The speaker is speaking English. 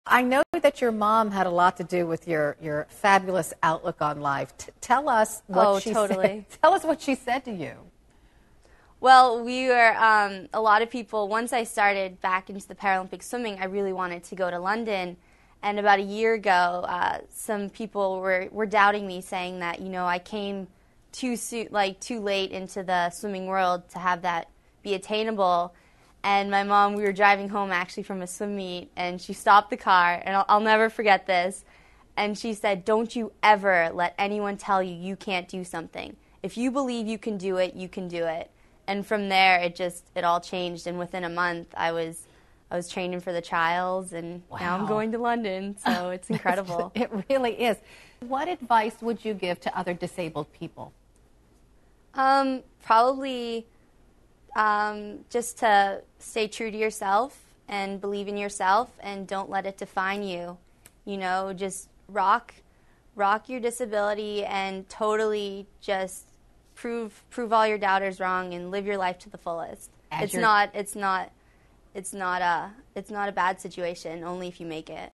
I know that your mom had a lot to do with your fabulous outlook on life. Tell us what she totally. said. Tell us what she said to you. Well, we were, a lot of people, once I started back into the Paralympic swimming, I really wanted to go to London. And about a year ago, some people were doubting me, saying that, I came too soon, too late into the swimming world to have that be attainable. And my mom, we were driving home actually from a swim meet, and she stopped the car, and I'll never forget this. And she said, "Don't you ever let anyone tell you you can't do something. If you believe you can do it, you can do it." And from there, it all changed. And within a month, I was training for the trials, and now I'm going to London. So it's incredible. It really is. What advice would you give to other disabled people? Probably just to stay true to yourself and believe in yourself, and don't let it define you. Just rock your disability and totally just prove all your doubters wrong and live your life to the fullest. It's not a bad situation, only if you make it.